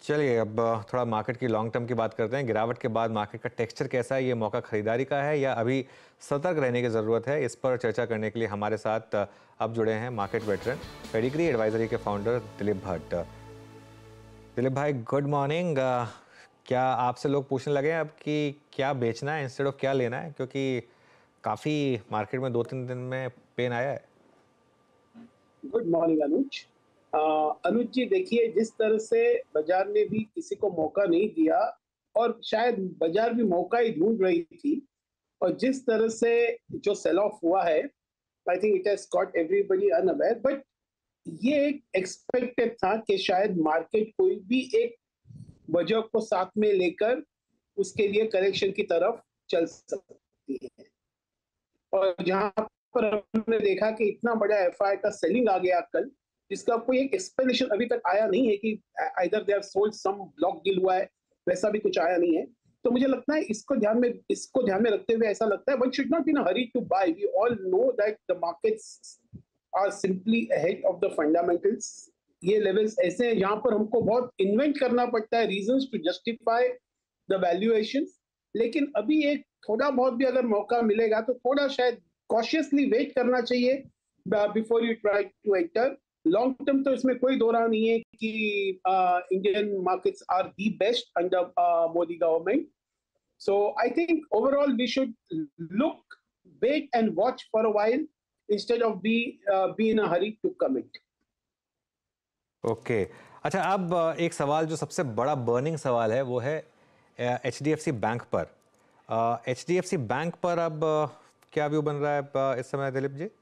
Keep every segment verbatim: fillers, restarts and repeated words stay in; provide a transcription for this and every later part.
चलिए अब थोड़ा मार्केट की लॉन्ग टर्म की बात करते हैं। गिरावट के बाद मार्केट का टेक्सचर कैसा है? ये मौका खरीदारी का है या अभी सतर्क रहने की ज़रूरत है? इस पर चर्चा करने के लिए हमारे साथ अब जुड़े हैं मार्केट वेटरन पेडिग्री एडवाइजरी के फाउंडर दिलीप भट्ट। दिलीप भाई, गुड मॉर्निंग। क्या आपसे लोग पूछने लगे हैं अब कि क्या बेचना है इंस्टेड ऑफ क्या लेना है, क्योंकि काफ़ी मार्केट में दो तीन दिन में पेन आया है। गुड मॉर्निंग अनुज। अ, अनुज जी, देखिए, जिस तरह से बाजार ने भी किसी को मौका नहीं दिया और शायद बाजार भी मौका ही ढूंढ रही थी, और जिस तरह से जो सेल ऑफ हुआ है, I think it has caught everybody unaware, but ये एक एक्सपेक्टेड था कि शायद मार्केट कोई भी एक वजह को साथ में लेकर उसके लिए करेक्शन की तरफ चल सकती है। और जहां पर हमने देखा कि इतना बड़ा एफआई का सेलिंग आ गया कल, जिसका कोई एक एक्सप्लेनेशन अभी तक आया नहीं है कि either they have sold some block deal हुआ है, वैसा भी कुछ आया नहीं है। तो मुझे लगता है इसको ध्यान में इसको ध्यान में रखते हुए ऐसा लगता है one should not be in a hurry to buy. We all know that the markets are simply ahead of the fundamentals. ये लेवल्स ऐसे हैं जहां पर हमको बहुत इन्वेंट करना पड़ता है reasons to justify the valuation. लेकिन अभी एक थोड़ा बहुत भी अगर मौका मिलेगा तो थोड़ा शायद कॉशियसली वेट करना चाहिए before you try to enter. Long term तो इसमें कोई दो राह नहीं है कि Indian markets are the best under Modi government. So I think overall we should look, wait and watch for a while instead of be be in a hurry to commit. Okay, अच्छा, अब एक सवाल जो सबसे बड़ा बर्निंग सवाल है वो है H D F C bank पर। H D F C bank पर अब uh, क्या व्यू बन रहा है uh, इस समय Dilip ji?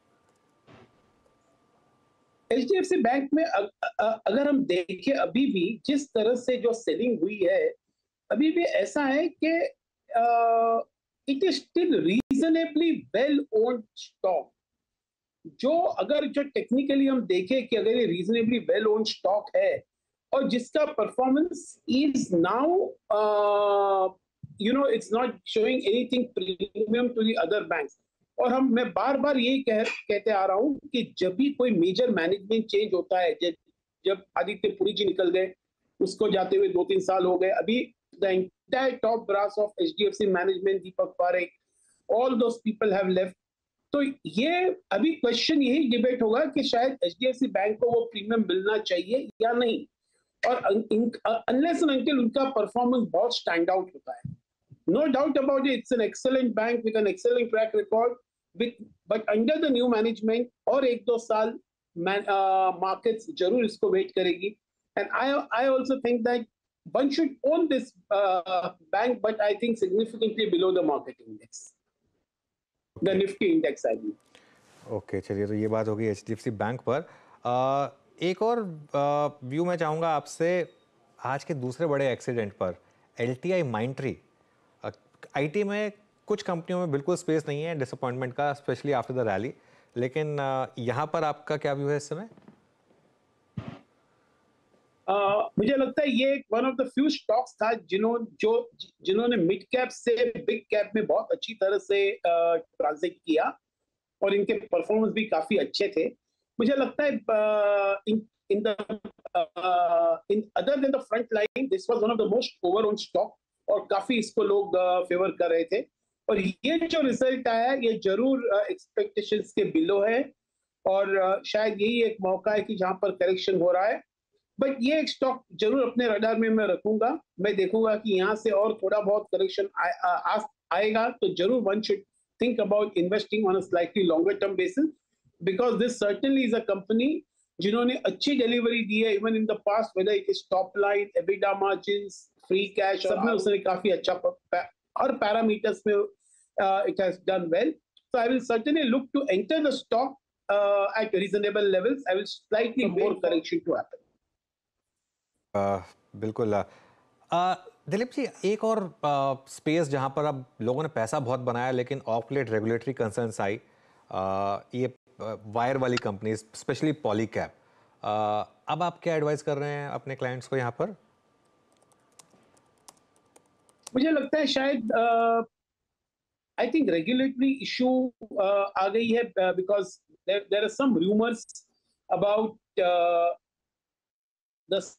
H D F C bank में अ, अ, अगर हम देखें अभी भी जिस तरह से जो सेलिंग हुई है, अभी भी ऐसा है कि it is still reasonably well owned stock. जो अगर जो टेक्निकली हम देखें कि अगर ये रीजनेबली वेल ओन्ड स्टॉक है और जिसका performance is now, you know, it's not showing anything premium to the other banks. और हम मैं बार बार यही कह कहते आ रहा हूं कि जब भी कोई मेजर मैनेजमेंट चेंज होता है, जब जब आदित्य पुरी जी निकल गए, उसको जाते हुए दो तीन साल हो गए, अभी the entire top brass of H D F C management, Deepak Parekh, all those people have left. तो ये अभी क्वेश्चन यही डिबेट होगा कि शायद H D F C bank को वो प्रीमियम मिलना चाहिए या नहीं। और अनलेस एंड अनटिल उनका परफॉर्मेंस बहुत स्टैंड आउट होता है, no doubt about it, it's an excellent bank with an excellent track record, but under the new management और एक दो साल मार्केट्स जरूर इसको वेट करेगी। And I I also think that one should own this uh, bank, but I think significantly below the market index, the okay, Nifty index, I mean. Okay, चलिए, तो ये बात होगी H D F C bank पर। uh, एक और view मैं चाहूँगा आपसे आज के दूसरे बड़े एक्सीडेंट पर, L T I Mindtree. I T में कुछ कंपनियों में बिल्कुल स्पेस नहीं है डिसअपॉइंटमेंट का, स्पेशली आफ्टर द रैली, लेकिन uh, यहाँ पर आपका क्या व्यू है इस समय? Uh, मुझे लगता है ये one of the few stocks था जिन्हों जो जिन्होंने मिड कैप से बिग कैप में बहुत अच्छी तरह से ट्रांजिट किया, और इनके परफॉर्मेंस भी काफी अच्छे थे। मुझे लगता है in in the in other than the front line, this was one of the most over on stock, और काफी इसको लोग फेवर uh, कर रहे थे। और ये जो रिजल्ट आया ये जरूर एक्सपेक्टेशंस uh, के बिलो है, और uh, शायद यही एक मौका है कि जहां पर करेक्शन हो रहा है। बट ये एक स्टॉक जरूर अपने रडार में मैं रखूंगा। मैं देखूंगा कि यहाँ से और थोड़ा बहुत करेक्शन आ, आ, आएगा तो जरूर one should think about investing on a slightly longer term basis, because this certainly is a company जिन्होंने अच्छी डिलीवरी दी है even in the past, whether it is top line, EBITDA margins, free cash, सब में उसने काफी अच्छा हर पैरामीटर्स में it has done well. So I will certainly look to enter the stock uh, at reasonable levels. I will slightly more correction to happen. uh, बिल्कुल। uh, Dilip ji, एक और स्पेस जहां पर अब लोगों ने पैसा बहुत बनाया लेकिन ऑफ लेट रेगुलेटरी कंसर्न्स आई, uh, ये वायर वाली कंपनीज, स्पेशली पॉलीकैब। अब आप क्या एडवाइस कर रहे हैं अपने क्लाइंट्स को यहाँ पर? मुझे लगता है शायद आई थिंक रेगुलेटरी इशू आ गई है, because there are some rumours about the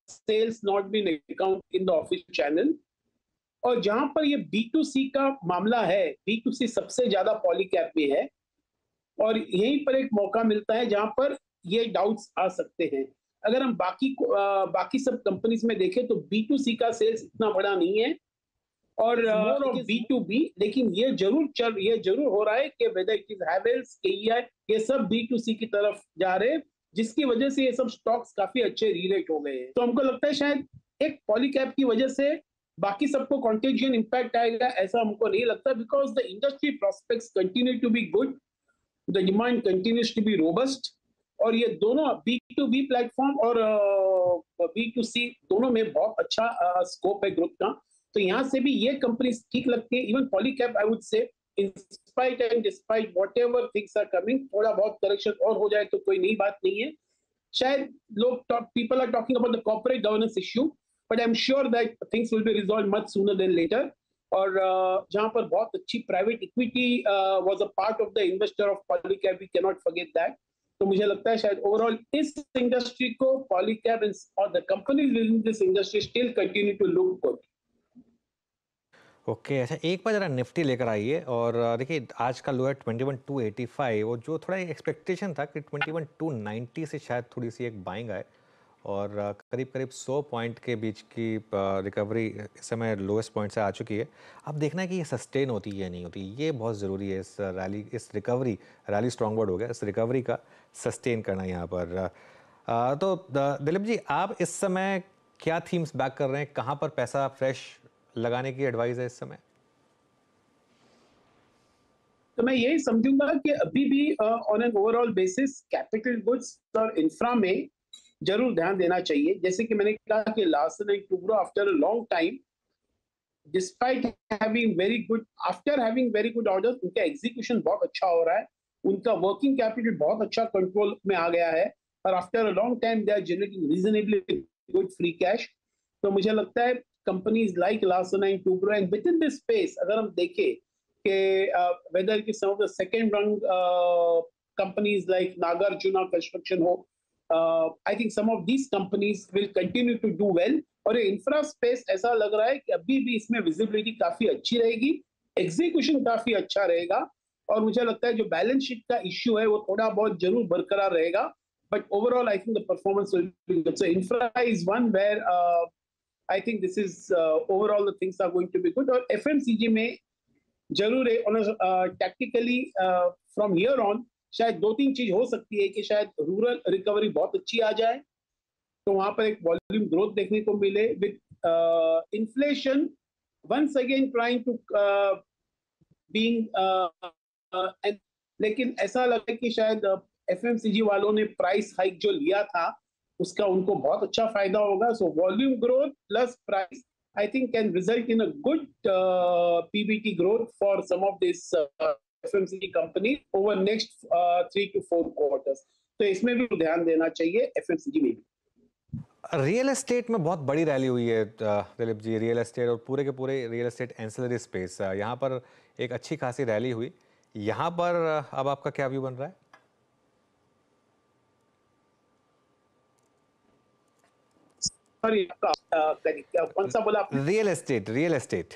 sales not been accounted in the official channel. और जहां पर ये बी टू सी का मामला है, बी टू सी सबसे ज्यादा पॉलीकैप में है और यहीं पर एक मौका मिलता है जहां पर ये डाउट्स आ सकते हैं। अगर हम बाकी आ, बाकी सब कंपनीज में देखें तो बी टू सी का सेल्स इतना बड़ा नहीं है और more of B to B, लेकिन ये जरूर चल ये जरूर हो रहा है कि whether it is Havells, KEI, ये सब बी टू सी की तरफ जा रहे हैं, जिसकी वजह से ये सब स्टॉक्स काफी अच्छे रीलेट हो गए हैं। तो हमको लगता है शायद एक पॉलीकैप की वजह से बाकी सबको कॉन्टेजियन इंपैक्ट आएगा, ऐसा हमको नहीं लगता, because the industry prospects continue to be good, the demand continues to be robust और ये दोनों बी टू बी प्लेटफॉर्म और बी टू सी दोनों में बहुत अच्छा स्कोप है ग्रोथ का। तो यहाँ से भी ये कंपनी ठीक लगती है। Even Polycab I would say in spite and despite whatever things are coming, थोड़ा बहुत करेक्शन और हो जाए तो कोई नई बात नहीं है। शायद लोग people are talking about the corporate governance issue, but I am sure that things will be resolve much sooner than later. और uh, जहां पर बहुत अच्छी private equity was a part of the investor of Polycab, we can not forget that. तो मुझे लगता है शायद ओवरऑल इस इंडस्ट्री को पॉलीकैप और the companies with in this industry still continue to look good. Okay okay, अच्छा एक बार जरा निफ्टी लेकर आइए और देखिए आज का लो है twenty one two eighty five और जो थोड़ा एक्सपेक्टेशन था कि ट्वेंटी वन टू नाइंटी से शायद थोड़ी सी एक बाइंग आए और करीब करीब सौ पॉइंट के बीच की रिकवरी इस समय लोएस्ट पॉइंट से आ चुकी है। अब देखना है कि ये सस्टेन होती है या नहीं होती, ये बहुत ज़रूरी है इस रैली इस रिकवरी रैली स्ट्रॉन्ग वर्ड हो गया, इस रिकवरी का सस्टेन करना यहाँ पर। आ, तो दिलीप जी, आप इस समय क्या थीम्स बैक कर रहे हैं, कहाँ पर पैसा फ्रेश लगाने की एडवाइस है इस समय? तो मैं यही समझूंगा कि अभी भी on an overall basis capital goods और इंफ्रा में जरूर ध्यान देना चाहिए। जैसे कि मैंने कहा कि Larsen and Toubro after a long time, despite having very good after having very good orders, उनका एग्जीक्यूशन बहुत अच्छा हो रहा है, उनका वर्किंग कैपिटल बहुत अच्छा कंट्रोल में आ गया है और after a long time they are generating reasonably good free cash. तो मुझे लगता है companies like Larsen and Toubro, and within this space, अगर हम देखें कि uh, whether it is some of the second rung uh, companies like Nagarjuna Construction हो, uh, I think some of these companies will continue to do well। और ये infra space ऐसा लग रहा है कि अभी भी इसमें विजिबिलिटी काफी अच्छी रहेगी, एग्जीक्यूशन काफी अच्छा रहेगा और मुझे लगता है जो बैलेंस शीट का इश्यू है वो थोड़ा बहुत जरूर बरकरार रहेगा, but overall I think the performance will be good. So infra is one where I think this is uh, overall the things are going to be good। और F M C G में जरूर है on a uh, tactically uh, from here on शायद दो तीन चीज हो सकती है कि शायद रूरल रिकवरी बहुत अच्छी आ जाए तो वहां पर एक वॉल्यूम ग्रोथ देखने को मिले with inflation once again trying to being, लेकिन ऐसा लगा कि शायद एफ एम सी जी वालों ने प्राइस हाइक जो लिया था उसका उनको बहुत अच्छा फायदा होगा। So volume growth plus price I think can result in a good PBT growth for some of this FMCG company over next three two four quarters. तो इसमें भी ध्यान देना चाहिए एफएमसीजी में भी। रियल एस्टेट में बहुत बड़ी रैली हुई है दिलीप जी, रियल एस्टेट और पूरे के पूरे रियल एस्टेट एंसिलरी स्पेस, यहाँ पर एक अच्छी खासी रैली हुई, यहाँ पर अब आपका क्या व्यू बन रहा है? कौन सा बोला आपने? Real estate, real estate.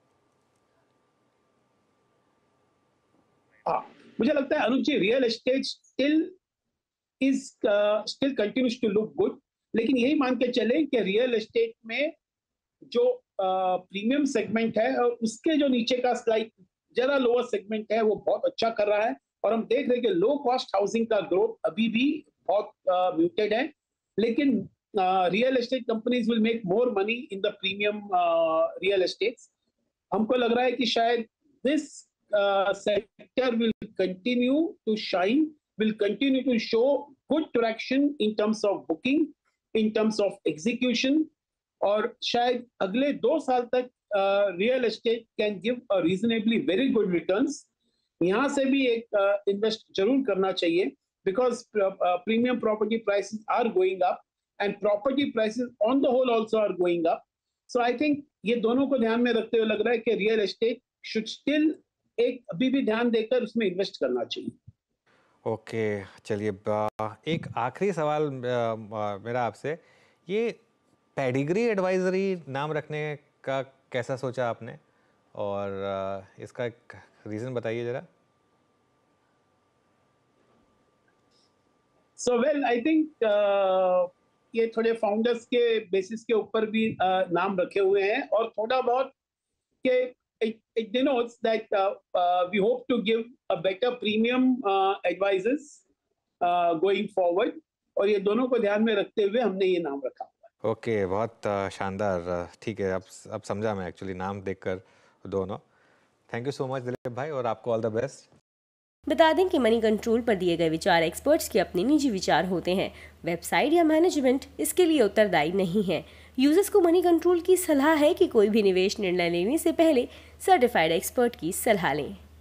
हाँ, मुझे लगता है Anuj ji real estate still is still continues to look good, लेकिन यही मान के चले कि रियल एस्टेट में जो प्रीमियम uh, सेगमेंट है और उसके जो नीचे का स्लाइड जरा लोअर सेगमेंट है वो बहुत अच्छा कर रहा है और हम देख रहे हैं कि लो कॉस्ट हाउसिंग का ग्रोथ अभी भी बहुत म्यूटेड uh, है, लेकिन real estate companies will make more money in the premium real estates. हमको लग रहा है कि शायद this sector will continue to shine, will continue to show good traction in terms of booking, in terms of execution और शायद अगले दो साल तक real estate can give a reasonably very good returns. यहाँ से भी एक इन्वेस्ट uh, जरूर करना चाहिए because premium property prices are going up and property prices on the whole also are going up। So I think ये दोनों को ध्यान में रखते हुए लग रहा है कि रियल एस्टेट should still एक अभी भी ध्यान देकर उसमें इन्वेस्ट करना चाहिए। ओके okay, चलिए एक आखिरी सवाल मेरा आपसे, ये पेडिग्री एडवाइजरी नाम रखने का कैसा सोचा आपने, और इसका रीजन बताइए जरा। सो वेल आई थिंक ये थोड़े फाउंडर्स के बेसिस के ऊपर भी uh, नाम रखे हुए हैं, और थोड़ा बहुत के it, it denotes that uh, uh, we hope to give a better premium uh, advisors uh, going forward, और ये दोनों को ध्यान में रखते हुए हमने ये नाम रखा हुआ है। ओके, बहुत शानदार, ठीक है, अब अब समझा मैं एक्चुअली नाम देखकर दोनों। Thank you so much Dilip भाई, और आपको ऑल द बेस्ट। बता दें कि मनी कंट्रोल पर दिए गए विचार एक्सपर्ट्स के अपने निजी विचार होते हैं। वेबसाइट या मैनेजमेंट इसके लिए उत्तरदायी नहीं है। यूजर्स को मनी कंट्रोल की सलाह है कि कोई भी निवेश निर्णय लेने से पहले सर्टिफाइड एक्सपर्ट की सलाह लें।